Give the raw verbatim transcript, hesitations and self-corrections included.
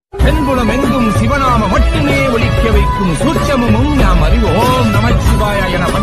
தென்புலம் எங்கும் சிவநாம மட்டுமே ஒலிக்க வைக்கும் சூட்சமும் நாம் அறிவோம். நமச்சிவாய என